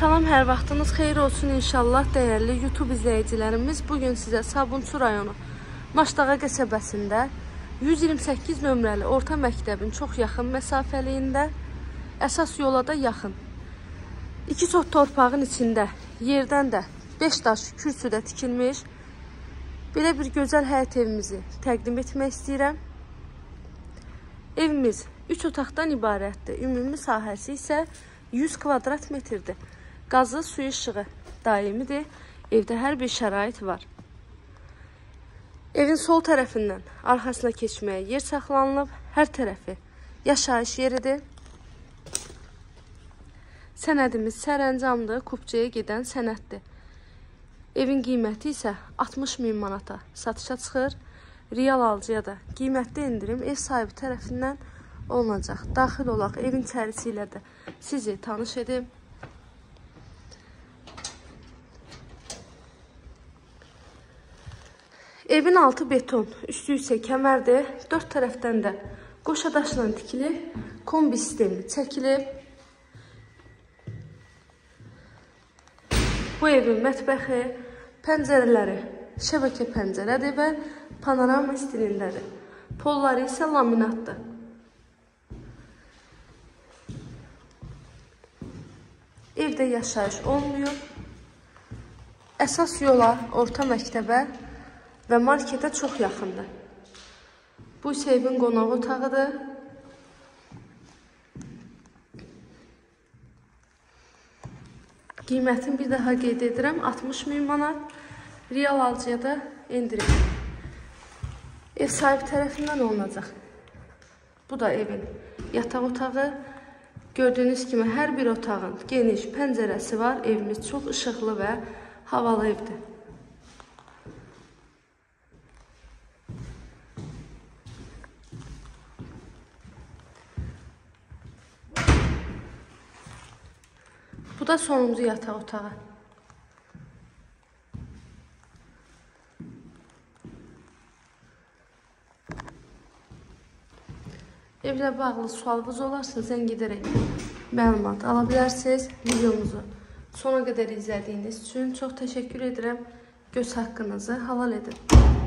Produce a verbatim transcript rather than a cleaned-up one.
Salam, hər vaxtınız xeyir olsun inşallah dəyərli YouTube izləyicilərimiz. Bugün sizə Sabunçu rayonu Maşdağa qəsəbəsində yüz iyirmi səkkiz nömrəli orta məktəbin çox yaxın məsafəliyində, əsas yola da yaxın, iki sot torpağın içində, yerdən də beş daş kürsüdə tikilmiş belə bir gözəl həyət evimizi təqdim etmək istəyirəm. Evimiz üç otaqdan ibarətdir. Ümumi sahəsi isə yüz kvadrat metrdir. Qazı, suyu, işığı daimidir. Evdə hər bir şərait var. Evin sol tərəfindən arxasına keçməyə yer saxlanılıb. Hər tərəfi yaşayış yeridir. Sənədimiz sərəncamdır. Kupçaya gedən sənəddir. Evin qiyməti isə altmış min manata satışa çıxır. Real alıcıya da qiymətli indirim ev sahibi tərəfindən olunacaq. Daxil olaq evin içərisi ilə də sizi tanış edim. Evin altı beton, üstü isə kəmərdir. Dörd tərəfdən də qoşa daşla tikilib, kombi sistemi çəkilib. Bu evin mətbəxi, pəncərələri şəbəkə pəncərədir və panorama stilindədir. Polları isə laminatdır. Evdə yaşayış olmuyor. Əsas yola, orta məktəbə və marketə çox yaxındır. Bu isə evin qonaq otağıdır. Qiymətini bir daha qeyd edirəm, altmış min manat. Real alıcıya da indirim ev sahibi tərəfindən olunacaq. Bu da evin yataq otağı. Gördüyünüz kimi hər bir otağın geniş pəncərəsi var. Evimiz çox işıqlı və havalı evdir. Bu da sonuncu yataq otağı. Evlə bağlı sualınız olarsa zəng edərək məlumat ala bilərsiniz. Videomuzu sona qədər izlədiyiniz üçün çox təşəkkür edirəm. Göz haqqınızı halal edin.